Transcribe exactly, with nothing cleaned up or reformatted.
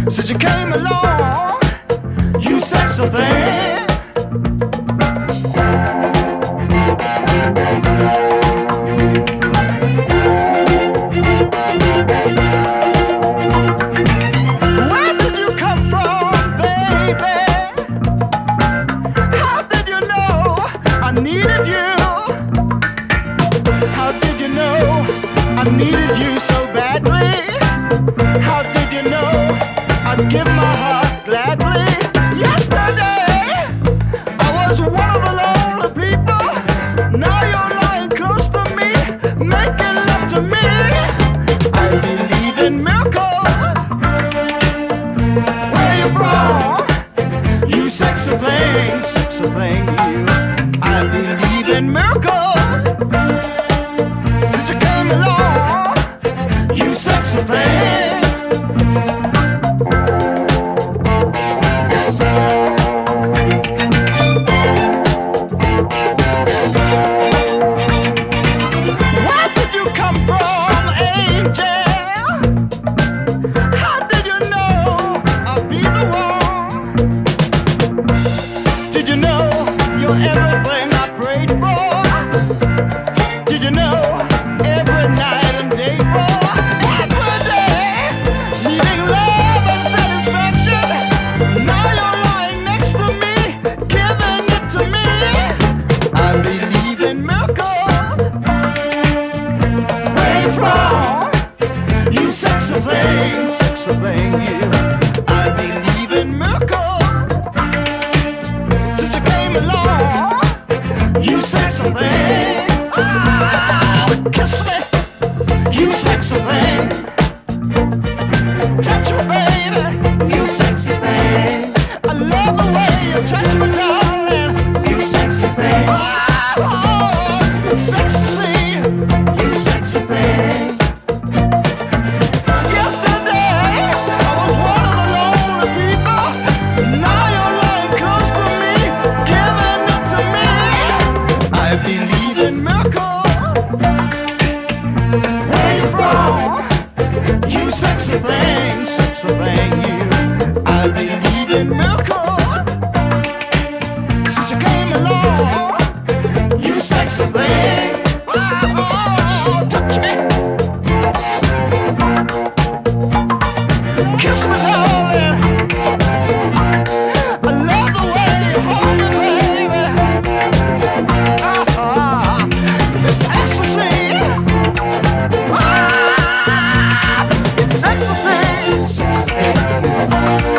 Since you came along, you sexy thing. Where did you come from, baby? How did you know I needed you? How did you know I needed you so badly? How did you know I'd give my heart gladly? Yesterday I was one of the lonely people. Now you're lying close to me, making love to me. I believe in miracles. Where you from? You sexy thing, sexy thing, you. I believe in miracles. Since you came along, you sexy thing. Where did you come from, angel? How did you know I'd be the one? Did you know you're everything I prayed for? Did you know every night and day for? Every day, needing love and satisfaction. Now you're lying next to me, giving it to me. I believe in miracles. Where you from? You sexy thing, sexy thing, you. I believe in miracles. Since you came along, you sexy thing. Oh, kiss me, you sexy thing. Touch me, baby, you sexy thing. I love the way you touch me, darling. You sexy thing. Oh, oh, it's sexy to see you sexy thing. Yesterday I was one of the lonely people. Now you're lying close to me, giving it to me. I believe in miracles. Where you from? You sexy thing, sexy thing, you. I believe in miracles. Since you came along, you sexy thing. Oh, oh, touch me, kiss me, darling. I love the way you hold me, baby. Ah, it's ecstasy. Ah, it's ecstasy. Sexy.